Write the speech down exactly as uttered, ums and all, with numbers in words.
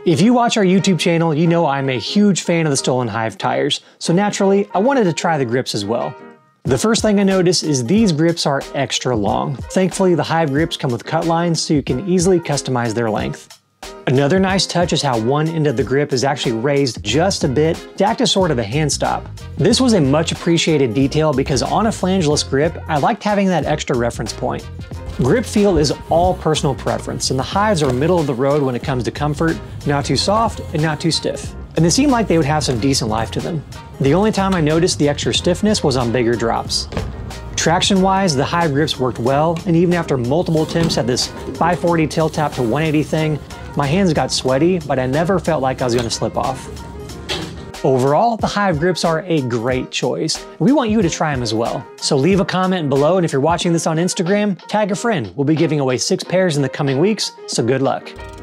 If you watch our YouTube channel, you know I'm a huge fan of the Stolen Hive tires, so naturally, I wanted to try the grips as well. The first thing I noticed is these grips are extra long. Thankfully, the Hive grips come with cut lines so you can easily customize their length. Another nice touch is how one end of the grip is actually raised just a bit to act as sort of a hand stop. This was a much appreciated detail because on a flangeless grip, I liked having that extra reference point. Grip feel is all personal preference, and the Hives are middle of the road when it comes to comfort, not too soft and not too stiff. And they seem like they would have some decent life to them. The only time I noticed the extra stiffness was on bigger drops. Traction-wise, the Hive grips worked well, and even after multiple attempts at this five forty tilt tap to one eighty thing, my hands got sweaty, but I never felt like I was gonna slip off. Overall, the Hive grips are a great choice. We want you to try them as well. So leave a comment below, and if you're watching this on Instagram, tag a friend. We'll be giving away six pairs in the coming weeks, so good luck.